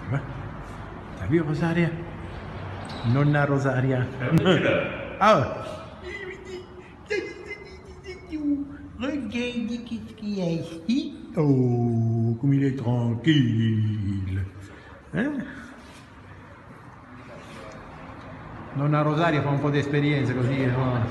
vois? T'as vu Rosaria? Nonna Rosaria. Ah! Regarde qu'est-ce qu'il y a ici. Oh, comme il est tranquille. Hein? Nonna Rosaria fa un po' di esperienza così, no?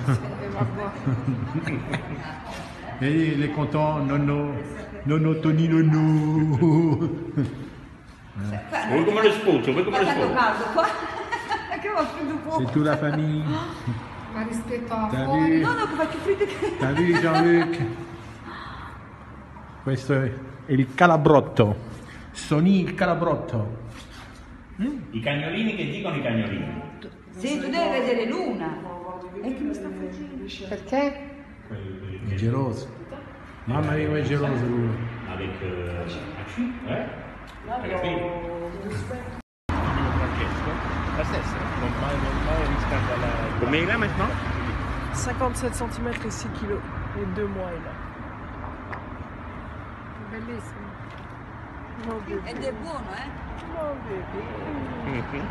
E il est content, nonno Tonino, no. Vuoi come lo sputo? Vuoi come lo Facendo sputo? caldo qua. Che va più dopo. C'est toute la famille. Ma rispetto a T'as fuori. vu? No, no, che faccio freddo. T'as vu Jean-Luc? Questo è il calabrotto. Sony il calabrotto. I cagnolini che dicono i cagnolini. Sì, tu devi vedere Luna. E che mi sta fuggendo? Perché? È geloso. Mamma mia, è geloso lui. Avec Hai capito? La stessa, non mai rispetto alla... Come là maintenant? 57 cm et 6 kg. Et 2 mois il a. Bellissimo. Mon bébé. Ed è buono, eh? Mon bébé.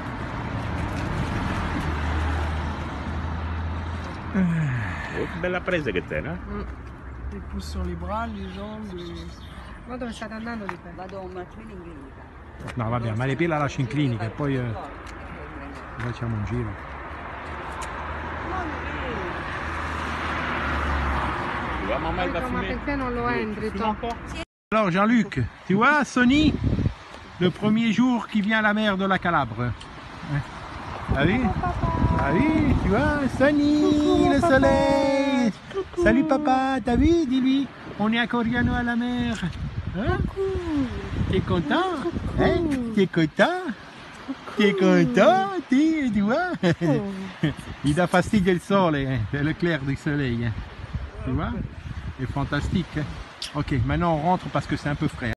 Oh, che bella presa che te, no? Des pouces sur les bras, les jambes. Ma dove state andando di te? Vado a una training clinica. No, vabbè, ma le pille la lascio in clinica e poi facciamo un giro. Tu vois, maman, elle va Ma fumer. perché non lo entri tu? Alors Jean-Luc, tu vois Sonny, le premier jour qui vient à la mer de la Calabre. Ah oui? Ah oui, tu vois, Sonny, le soleil. Salut papa, t'as vu, dis-lui, on est à Coriano à la mer. Hein? T'es content? Hein? T'es content? T'es content? Tu vois? Il dà fastidio il sole, le clair du soleil. Tu vois? C'est fantastique. Ok, maintenant on rentre parce que c'est un peu frais.